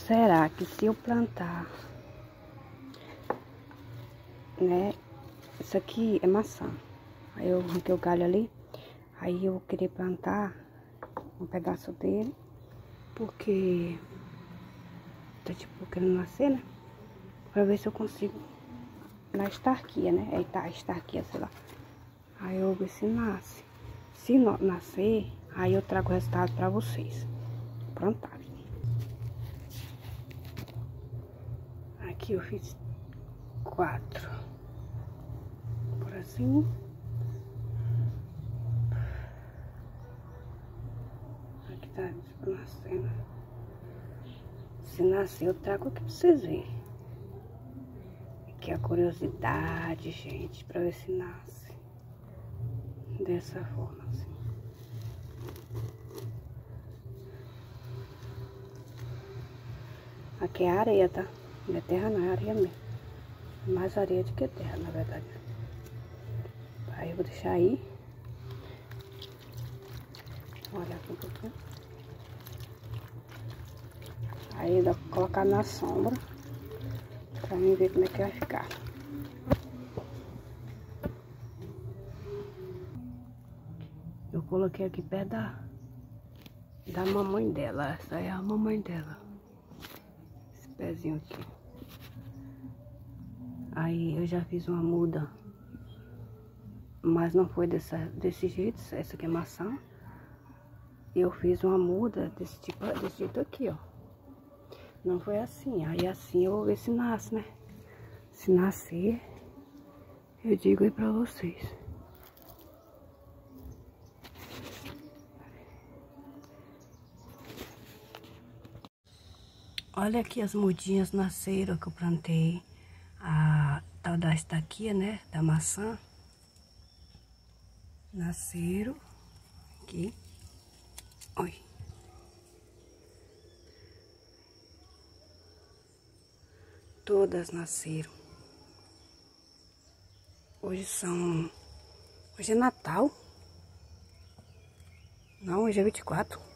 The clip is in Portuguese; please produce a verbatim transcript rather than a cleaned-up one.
será que se eu plantar, né? Isso aqui é maçã. Aí eu arranquei o galho ali. Aí eu vou querer plantar um pedaço dele, porque tá tipo querendo nascer, né? Pra ver se eu consigo na estarquia, né? É tá, estarquia, sei lá. Aí eu vou ver se nasce. Se não nascer, aí eu trago o resultado pra vocês plantarem. Aqui eu fiz quatro. Por assim. Aqui tá nascendo. Se nascer, eu trago aqui pra vocês verem. Aqui é a curiosidade, gente, pra ver se nasce. Dessa forma, assim. Aqui é areia, tá? Não é terra, não, é areia mesmo. Mais areia do que terra, na verdade. Aí eu vou deixar aí. Olha aqui um pouquinho. Aí eu vou colocar na sombra. Pra mim ver como é que vai ficar. Eu coloquei aqui perto da, da mamãe dela. Essa aí é a mamãe dela. Esse pezinho aqui. Aí eu já fiz uma muda. Mas não foi dessa, desse jeito. Essa aqui é maçã. Eu fiz uma muda desse tipo, desse jeito aqui, ó. Não foi assim. Aí assim eu vou ver se nasce, né? Se nascer, eu digo aí pra vocês. Olha aqui as mudinhas nasceram que eu plantei. A tal da estaquia, né? Da maçã. Nasceram. Aqui. Oi. Todas nasceram. Hoje são... Hoje é Natal. Não, hoje é vinte e quatro.